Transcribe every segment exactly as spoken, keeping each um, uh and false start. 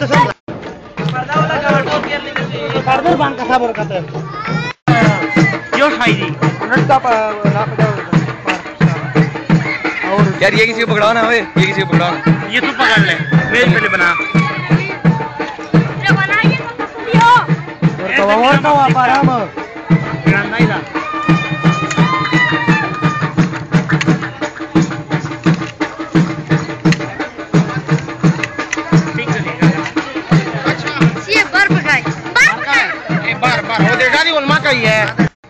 पर्दे बांध का साबर करते हैं क्यों खाई दी नट का ना पड़ा और यार ये किसी को पकड़ाओ ना ओए, ये किसी को पकड़ाओ ना। ये तू पकड़ ले, मैं पहले बना ये बना ये तो दियो और तो और का वापरा म ग्रांड नहीं था ठीक चलेगा। अच्छा ये बार पकाए बार पकाए ए बार बार हो देखा नहीं उनमा का ही है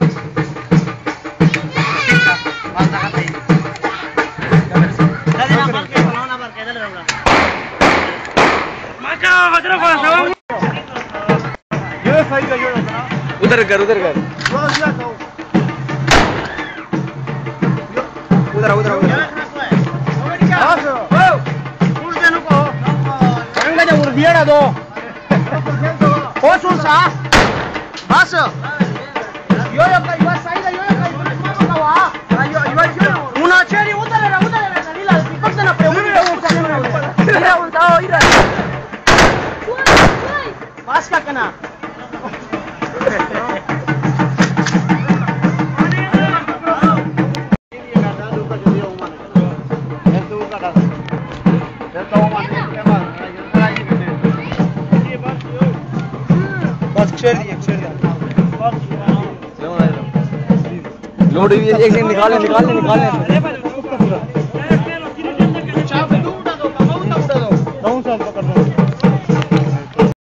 उधर कर उधर कर उधर उधर उधर दो बस यो यो kai bas sai da yo yo kai bas ma kawa yo yo una cheri udah ada udah ada nila ikut sana pe udah udah ira udah ira bas ka kana बस चल दिए चल लोड भी एक second निकाल ले निकाल ले निकाल ले चाप दो उठा दो कम उठा दो डाउन साइड पकड़